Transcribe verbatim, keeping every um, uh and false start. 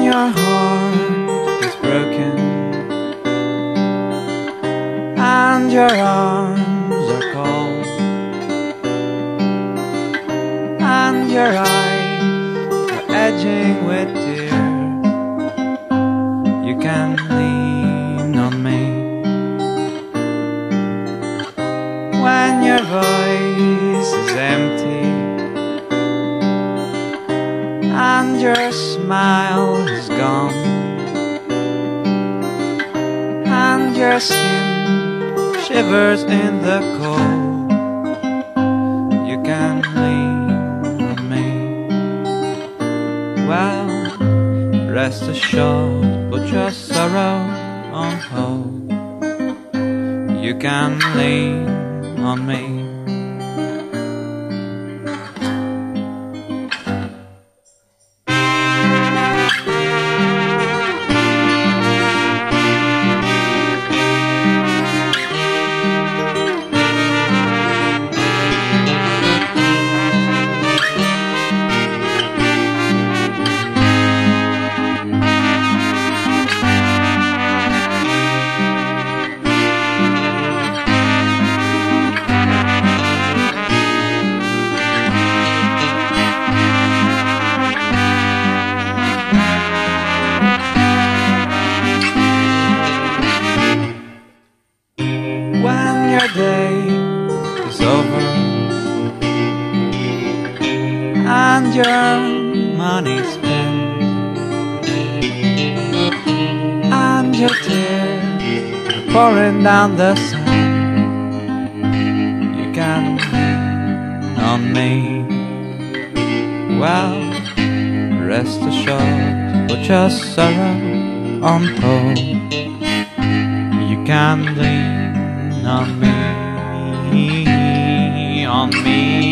your heart is broken and your arms are cold and your eyes are edging with tears, you can lean on me. When your voice is empty and your smile is gone and your skin shivers in the cold, you can lean on me. Well, rest assured, put your sorrow on hold, you can lean on me. When your day is over and your money spent and your tears are pouring down the sun, you can lean on me. Well, rest assured, put your sorrow on hold, you can lean on me, on me.